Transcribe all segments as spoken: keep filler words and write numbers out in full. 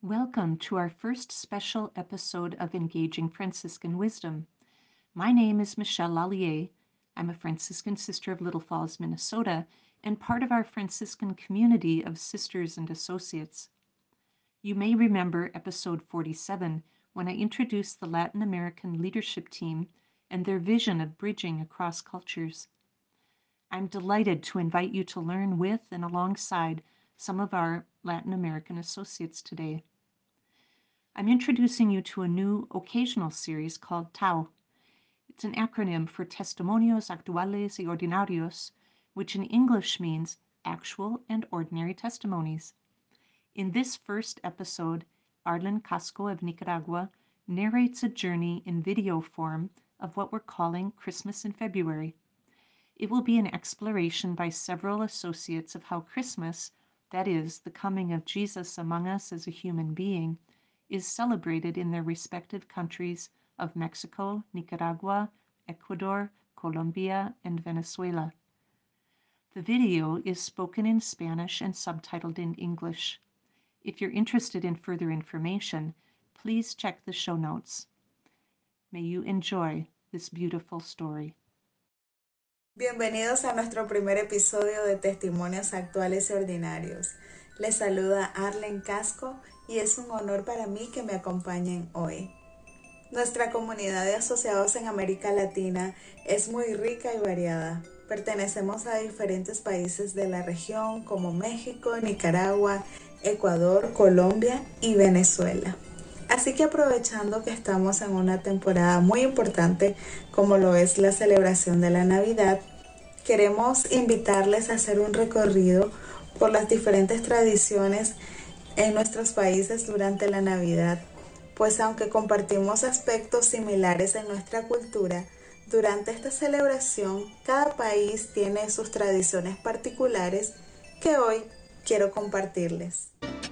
Welcome to our first special episode of Engaging Franciscan Wisdom. My name is Michelle Lallier. I'm a Franciscan sister of Little Falls, Minnesota, and part of our Franciscan community of sisters and associates. You may remember episode forty-seven when I introduced the Latin American leadership team and their vision of bridging across cultures. I'm delighted to invite you to learn with and alongside some of our Latin American associates today. I'm introducing you to a new occasional series called T A O. It's an acronym for Testimonios Actuales y Ordinarios, which in English means Actual and Ordinary Testimonies. In this first episode, Arlen Casco of Nicaragua narrates a journey in video form of what we're calling Christmas in February. It will be an exploration by several associates of how Christmas, that is, the coming of Jesus among us as a human being, is celebrated in their respective countries of Mexico, Nicaragua, Ecuador, Colombia, and Venezuela. The video is spoken in Spanish and subtitled in English. If you're interested in further information, please check the show notes. May you enjoy this beautiful story. Bienvenidos a nuestro primer episodio de Testimonios Actuales y Ordinarios. Les saluda Arlen Casco y es un honor para mí que me acompañen hoy. Nuestra comunidad de asociados en América Latina es muy rica y variada. Pertenecemos a diferentes países de la región como México, Nicaragua, Ecuador, Colombia y Venezuela. Así que aprovechando que estamos en una temporada muy importante como lo es la celebración de la Navidad, queremos invitarles a hacer un recorrido por las diferentes tradiciones en nuestros países durante la Navidad, pues aunque compartimos aspectos similares en nuestra cultura, durante esta celebración cada país tiene sus tradiciones particulares que hoy quiero compartirles.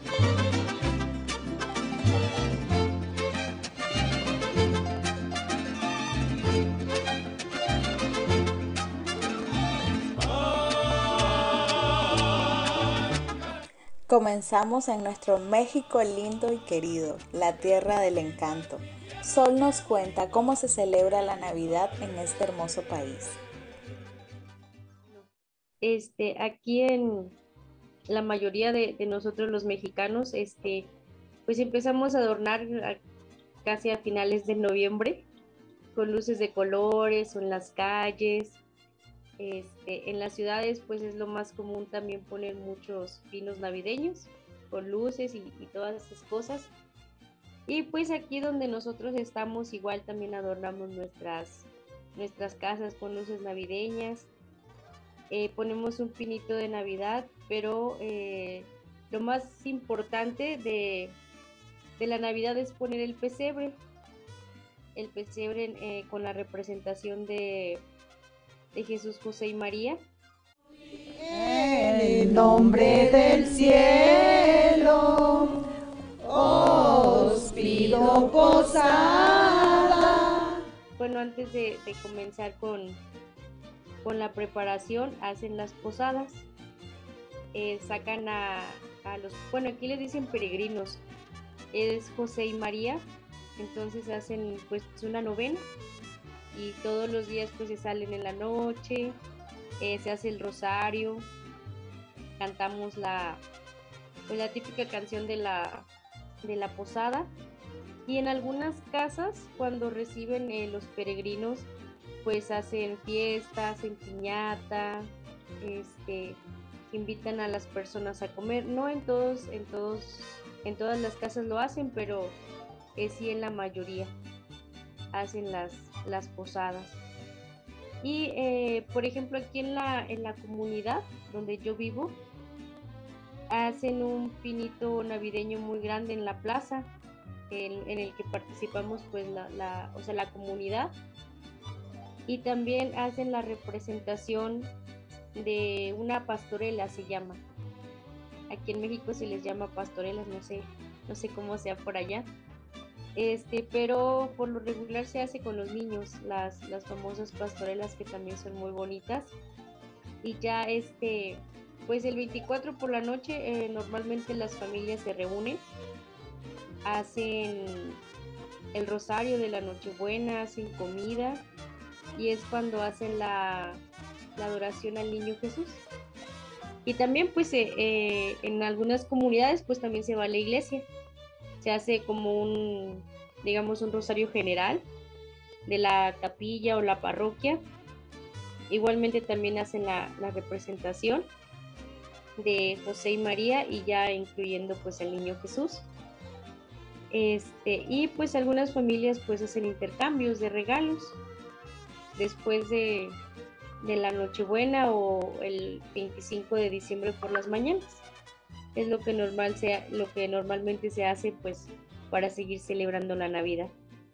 Comenzamos en nuestro México lindo y querido, la tierra del encanto. Sol nos cuenta cómo se celebra la Navidad en este hermoso país. Este, aquí en la mayoría de, de nosotros los mexicanos, este, pues empezamos a adornar a, casi a finales de noviembre con luces de colores o en las calles. Este, en las ciudades pues es lo más común también poner muchos pinos navideños con luces y, y todas esas cosas. Y pues aquí donde nosotros estamos igual también adornamos nuestras, nuestras casas con luces navideñas. Eh, ponemos un pinito de Navidad, pero eh, lo más importante de, de la Navidad es poner el pesebre. El pesebre eh, con la representación de de Jesús, José y María. En el nombre del cielo os pido posada. Bueno, antes de, de comenzar con, con la preparación, hacen las posadas. Eh, sacan a, a los, bueno, aquí les dicen peregrinos, es José y María, entonces hacen pues una novena. Y todos los días pues se salen en la noche, eh, se hace el rosario, cantamos la, pues, la típica canción de la, de la posada. Y en algunas casas cuando reciben eh, los peregrinos pues hacen fiestas, hacen piñata, este, invitan a las personas a comer. No en todos, en todos, en todas las casas lo hacen, pero es sí en la mayoría hacen las las posadas. Y eh, por ejemplo aquí en la, en la comunidad donde yo vivo hacen un pinito navideño muy grande en la plaza en, en el que participamos pues la, la, o sea, la comunidad, y también hacen la representación de una pastorela, se llama, aquí en México se les llama pastorelas, no sé, no sé cómo sea por allá. Este, pero por lo regular se hace con los niños, las, las famosas pastorelas que también son muy bonitas. Y ya pues el veinticuatro por la noche eh, normalmente las familias se reúnen hacen el rosario de la Nochebuena, hacen comida y es cuando hacen la, la adoración al niño Jesús. Y también pues eh, eh, en algunas comunidades pues también se va a la iglesia, se hace como un, digamos, un rosario general de la capilla o la parroquia. Igualmente también hacen la, la representación de José y María y ya incluyendo pues al niño Jesús. Este, y pues algunas familias pues hacen intercambios de regalos después de, de la Nochebuena o el veinticinco de diciembre por las mañanas. Es lo que, normal sea, lo que normalmente se hace pues para seguir celebrando la Navidad.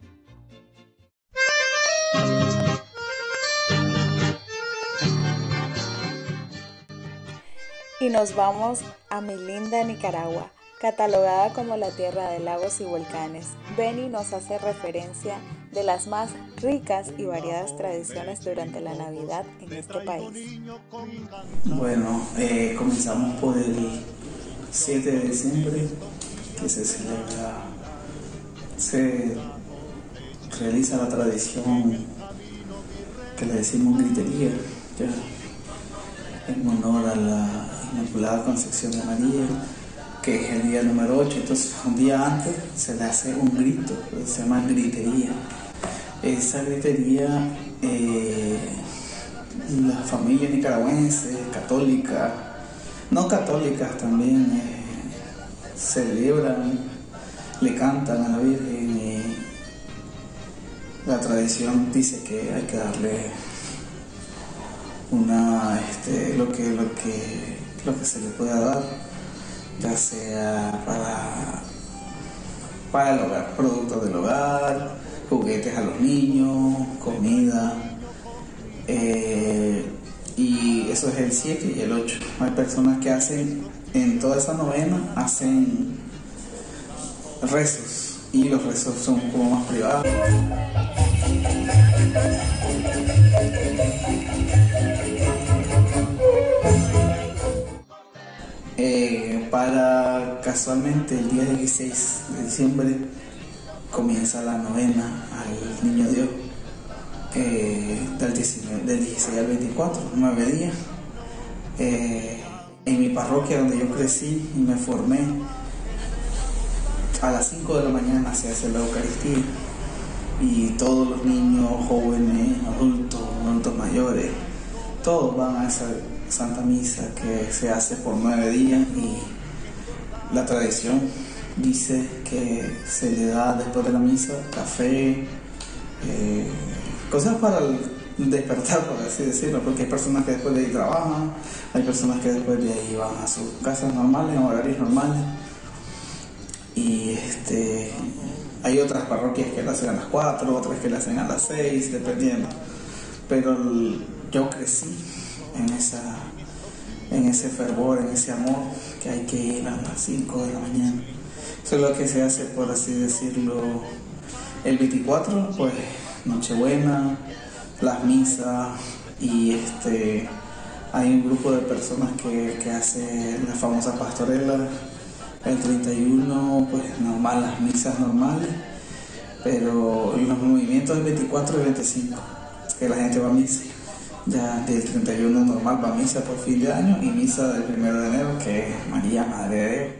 Y nos vamos a mi linda Nicaragua, catalogada como la tierra de lagos y volcanes. Beni nos hace referencia de las más ricas y variadas tradiciones durante la Navidad en este país. Bueno, eh, comenzamos por el siete de diciembre, que se celebra, se realiza la tradición que le decimos gritería, ya, en honor a la Inmaculada Concepción de María, que es el día número ocho. Entonces un día antes se le hace un grito, se llama gritería. Esa gritería, eh, las familias nicaragüenses, católicas, no católicas también, eh, celebran, le cantan a la Virgen, y la tradición dice que hay que darle una, este, lo que, lo que, lo que se le pueda dar, ya sea para, para el hogar, productos del hogar, juguetes a los niños, comida, eh, y eso es el siete y el ocho. Hay personas que hacen, en toda esa novena, hacen rezos, y los rezos son como más privados. Eh, para casualmente el día dieciséis de diciembre comienza la novena al Niño Dios, eh, del, diecinueve, del dieciséis al veinticuatro, nueve días. Eh, en mi parroquia donde yo crecí y me formé, a las cinco de la mañana se hace la Eucaristía y todos los niños, jóvenes, adultos, adultos mayores, todos van a esa Santa Misa que se hace por nueve días, y la tradición dice que se le da después de la misa café, eh, cosas para el despertar, por así decirlo, porque hay personas que después de ahí trabajan, hay personas que después de ahí van a sus casas normales, en horarios normales, y este, hay otras parroquias que la hacen a las cuatro, otras que la hacen a las seis, dependiendo, pero el, yo crecí en esa, en ese fervor, en ese amor, que hay que ir a las cinco de la mañana. Eso es lo que se hace, por así decirlo, el veinticuatro, pues Nochebuena, las misas, y este, hay un grupo de personas que, que hace la famosa pastorela. El treinta y uno, pues normal, las misas normales, pero los movimientos del veinticuatro y veinticinco, que la gente va a misa. Ya del treinta y uno normal va a misa por fin de año, y misa del primero de enero, que es María, Madre de Dios.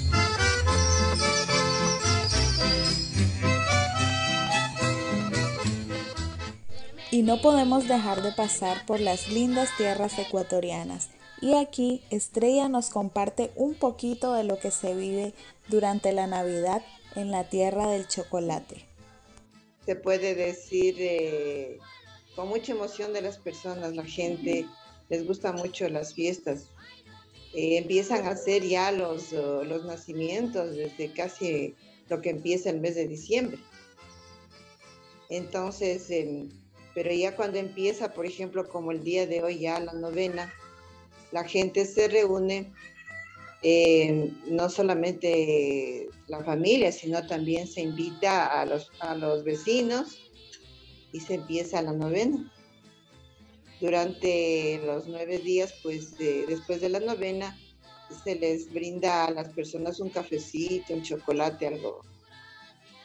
Y no podemos dejar de pasar por las lindas tierras ecuatorianas. Y aquí Estrella nos comparte un poquito de lo que se vive durante la Navidad en la tierra del chocolate. Se puede decir eh, con mucha emoción de las personas, la gente les gusta mucho las fiestas. Eh, empiezan a hacer ya los, uh, los nacimientos desde casi lo que empieza el mes de diciembre. Entonces, eh, pero ya cuando empieza, por ejemplo, como el día de hoy, ya la novena, la gente se reúne, eh, no solamente la familia, sino también se invita a los, a los vecinos y se empieza la novena. Durante los nueve días, pues de, después de la novena, se les brinda a las personas un cafecito, un chocolate, algo,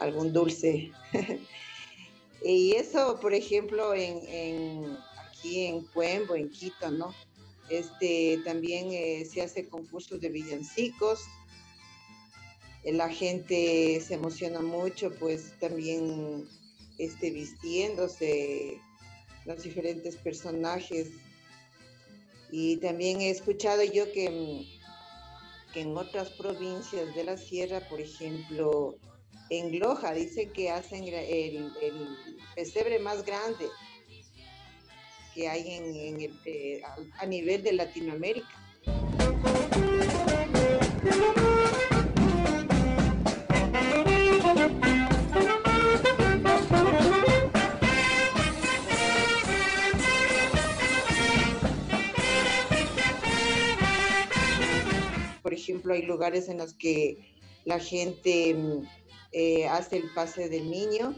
algún dulce. Y eso, por ejemplo, en, en, aquí en Cuembo, en Quito, ¿no? Este, también eh, se hace concursos de villancicos. La gente se emociona mucho, pues también este, vistiéndose los diferentes personajes. Y también he escuchado yo que, que en otras provincias de la sierra, por ejemplo, en Loja, dicen que hacen el, el pesebre más grande que hay en, en el, eh, a, a nivel de Latinoamérica. Por ejemplo, hay lugares en los que la gente eh, hace el pase del niño,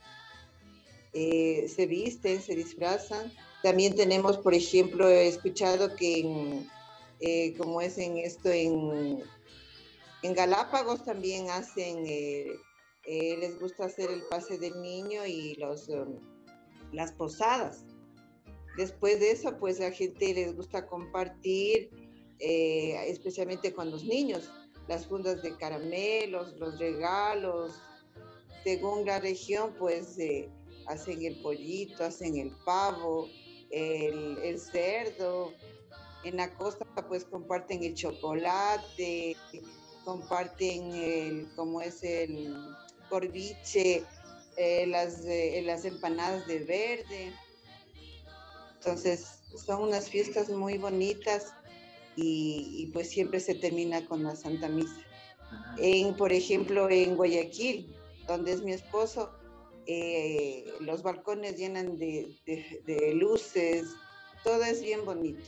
eh, se visten, se disfrazan. También tenemos, por ejemplo, he escuchado que, en, eh, como es en esto, en, en Galápagos también hacen, eh, eh, les gusta hacer el pase del niño y los, um, las posadas. Después de eso, pues a la gente les gusta compartir, eh, especialmente con los niños, las fundas de caramelos, los regalos. Según la región, pues eh, hacen el pollito, hacen el pavo, el, el cerdo. En la costa, pues comparten el chocolate, comparten el, como es el corviche, eh, las, eh, las empanadas de verde. Entonces, son unas fiestas muy bonitas y, y pues siempre se termina con la Santa Misa. En, por ejemplo, en Guayaquil, donde es mi esposo, eh, los balcones llenan de, de, de luces, todo es bien bonito.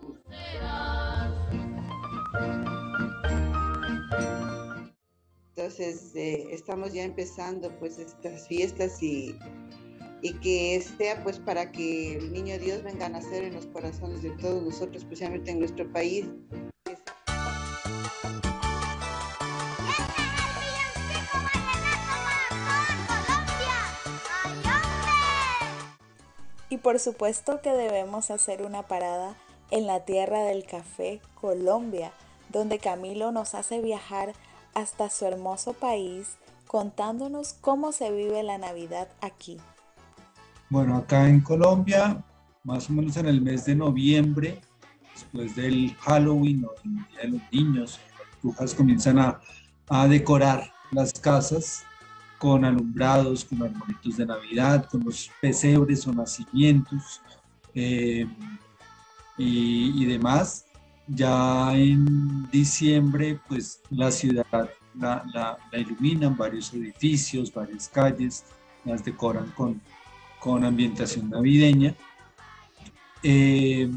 Entonces, eh, estamos ya empezando pues estas fiestas y, y que sea pues para que el niño Dios venga a nacer en los corazones de todos nosotros, especialmente en nuestro país. Y por supuesto que debemos hacer una parada en la tierra del café, Colombia, donde Camilo nos hace viajar hasta su hermoso país contándonos cómo se vive la Navidad aquí. Bueno, acá en Colombia, más o menos en el mes de noviembre, después del Halloween o el Día de los Niños, las brujas comienzan a, a decorar las casas con alumbrados, con arbolitos de Navidad, con los pesebres o nacimientos eh, y, y demás. Ya en diciembre, pues la ciudad la, la, la iluminan, varios edificios, varias calles, las decoran con, con ambientación navideña. Eh,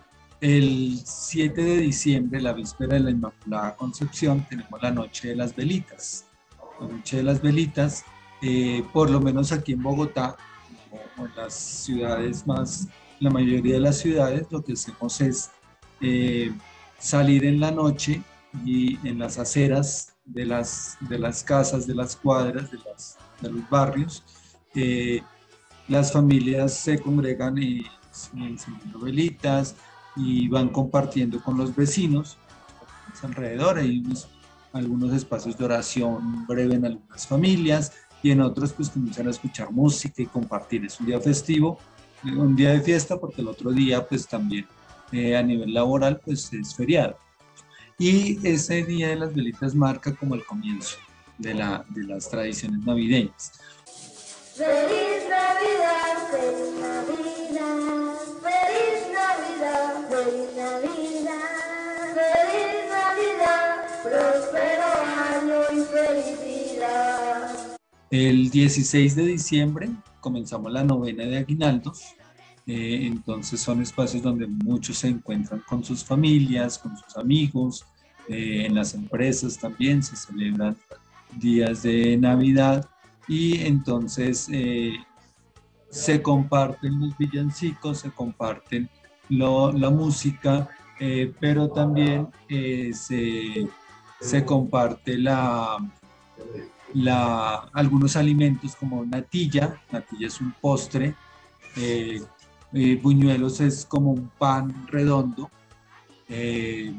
el siete de diciembre, la víspera de la Inmaculada Concepción, tenemos la Noche de las Velitas. La Noche de las Velitas, eh, por lo menos aquí en Bogotá, o en las ciudades más, la mayoría de las ciudades, lo que hacemos es eh, salir en la noche y en las aceras de las, de las casas, de las cuadras, de, las, de los barrios, eh, las familias se congregan y encendiendo velitas y van compartiendo con los vecinos alrededor. Hay unos algunos espacios de oración breve en algunas familias y en otros pues comienzan a escuchar música y compartir. Es un día festivo, un día de fiesta porque el otro día pues también eh, a nivel laboral pues es feriado. Y ese Día de las Velitas marca como el comienzo de, la, de las tradiciones navideñas. ¡Feliz Navidad! ¡Feliz Navidad! ¡Feliz Navidad! ¡Feliz Navidad! ¡Feliz Navidad! ¡Próspero año y felicidad! El dieciséis de diciembre comenzamos la novena de aguinaldos. Eh, entonces son espacios donde muchos se encuentran con sus familias, con sus amigos. Eh, en las empresas también se celebran días de Navidad y entonces eh, se comparten los villancicos, se comparten lo, la música, eh, pero también eh, se, se comparte la, la, algunos alimentos como natilla. Natilla es un postre, eh, eh, buñuelos es como un pan redondo, eh,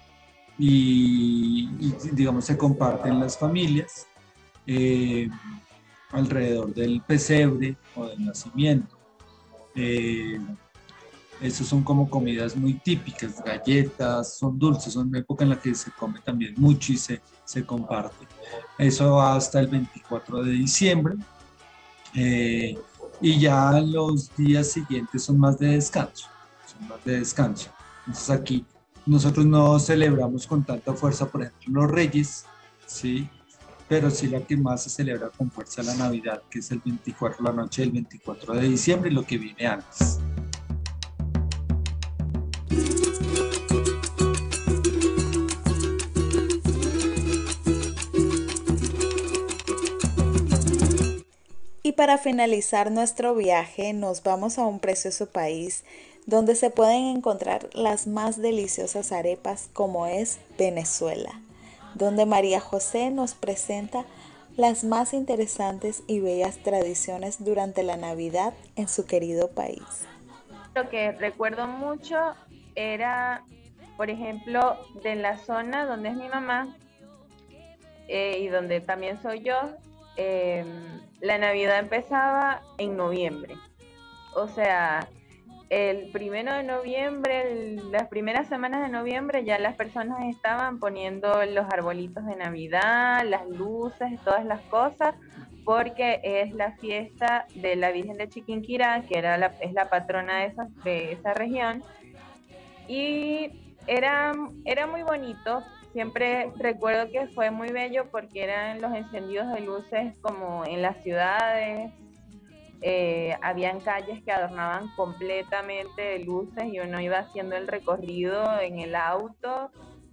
y, y, digamos se comparten las familias eh, alrededor del pesebre o del nacimiento. Eh, Esas son como comidas muy típicas, galletas, son dulces, son una época en la que se come también mucho y se, se comparte. Eso va hasta el veinticuatro de diciembre, eh, y ya los días siguientes son más de descanso, son más de descanso. Entonces aquí nosotros no celebramos con tanta fuerza, por ejemplo, los Reyes, ¿sí? Pero sí la que más se celebra con fuerza la Navidad, que es el veinticuatro, la noche del veinticuatro de diciembre, y lo que viene antes. Y para finalizar nuestro viaje, nos vamos a un precioso país donde se pueden encontrar las más deliciosas arepas, como es Venezuela, donde María José nos presenta las más interesantes y bellas tradiciones durante la Navidad en su querido país. Lo que recuerdo mucho era, por ejemplo, de la zona donde es mi mamá, eh, y donde también soy yo. eh, la Navidad empezaba en noviembre. O sea, el primero de noviembre, el- las primeras semanas de noviembre, ya las personas estaban poniendo los arbolitos de Navidad, las luces, todas las cosas, porque es la fiesta de la Virgen de Chiquinquirá, que era la, es la patrona de esa, de esa región. Y era, era muy bonito. Siempre recuerdo que fue muy bello porque eran los encendidos de luces como en las ciudades. Eh, habían calles que adornaban completamente de luces y uno iba haciendo el recorrido en el auto.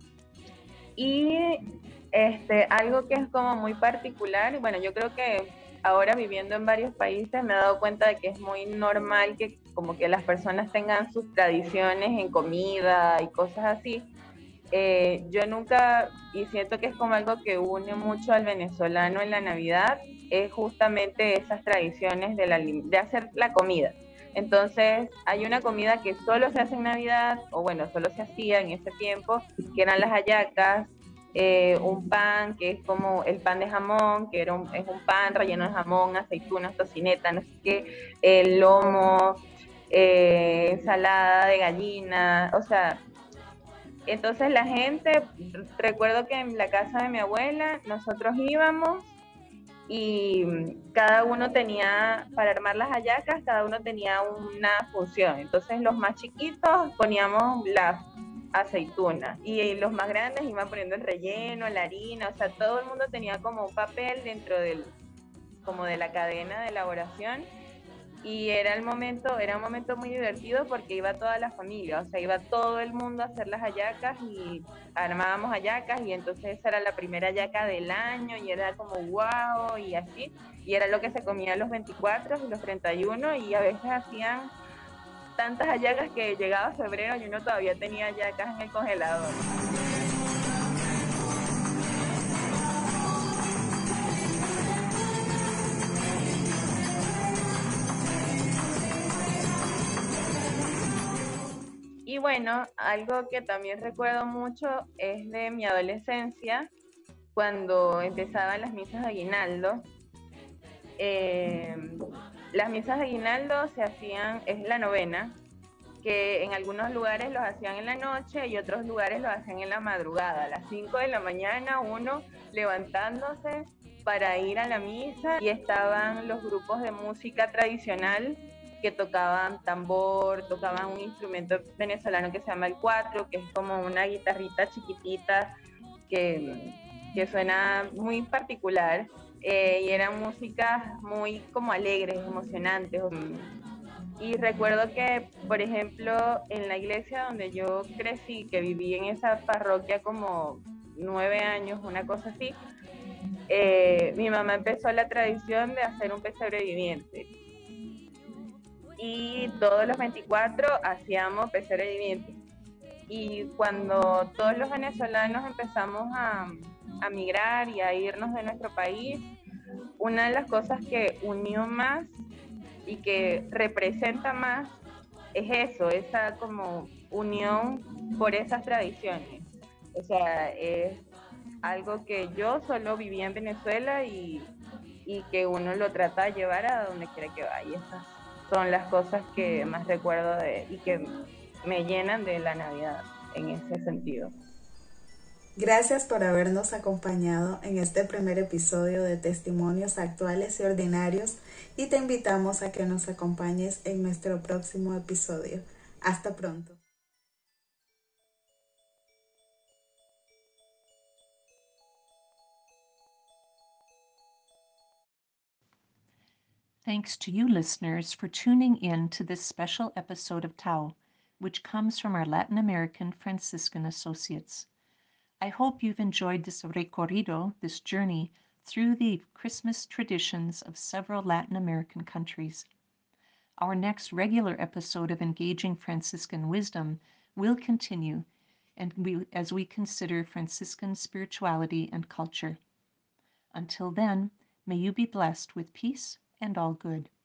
Y este, algo que es como muy particular, bueno, yo creo que ahora viviendo en varios países me he dado cuenta de que es muy normal que como que las personas tengan sus tradiciones en comida y cosas así. Eh, yo nunca, y siento que es como algo que une mucho al venezolano en la Navidad, es justamente esas tradiciones de, la, de hacer la comida. Entonces, hay una comida que solo se hace en Navidad, o bueno, solo se hacía en ese tiempo, que eran las hallacas, eh, un pan que es como el pan de jamón, que era un, es un pan relleno de jamón, aceitunas, tocineta, no sé qué, el lomo, eh, ensalada de gallina, o sea, entonces la gente, recuerdo que en la casa de mi abuela nosotros íbamos y cada uno tenía, para armar las hallacas, cada uno tenía una función. Entonces los más chiquitos poníamos las aceitunas y los más grandes iban poniendo el relleno, la harina, o sea, todo el mundo tenía como un papel dentro del, como de la cadena de elaboración. Y era el momento, era un momento muy divertido porque iba toda la familia, o sea, iba todo el mundo a hacer las hallacas y armábamos hallacas y entonces esa era la primera hallaca del año y era como wow y así, y era lo que se comía los veinticuatro y los treinta y uno y a veces hacían tantas hallacas que llegaba febrero y uno todavía tenía hallacas en el congelador. Y bueno, algo que también recuerdo mucho es de mi adolescencia, cuando empezaban las misas de aguinaldo. Eh, las misas de aguinaldo se hacían, es la novena, que en algunos lugares los hacían en la noche y otros lugares los hacían en la madrugada, a las cinco de la mañana, uno levantándose para ir a la misa, y estaban los grupos de música tradicional que tocaban tambor, tocaban un instrumento venezolano que se llama el cuatro, que es como una guitarrita chiquitita que, que suena muy particular, eh, y eran músicas muy como alegres, emocionantes. Y recuerdo que, por ejemplo, en la iglesia donde yo crecí, que viví en esa parroquia como nueve años, una cosa así, eh, mi mamá empezó la tradición de hacer un pesebre viviente. Y todos los veinticuatro hacíamos pesebre viviente. Y cuando todos los venezolanos empezamos a, a migrar y a irnos de nuestro país, una de las cosas que unió más y que representa más es eso, esa como unión por esas tradiciones. O sea, es algo que yo solo vivía en Venezuela y, y que uno lo trata de llevar a donde quiera que vaya. Esas son las cosas que más recuerdo de, y que me llenan de la Navidad en ese sentido. Gracias por habernos acompañado en este primer episodio de Testimonios Actuales y Ordinarios y te invitamos a que nos acompañes en nuestro próximo episodio. Hasta pronto. Thanks to you listeners for tuning in to this special episode of Tao, which comes from our Latin American Franciscan associates. I hope you've enjoyed this recorrido, this journey, through the Christmas traditions of several Latin American countries. Our next regular episode of Engaging Franciscan Wisdom will continue and we, as we consider Franciscan spirituality and culture. Until then, may you be blessed with peace and all good.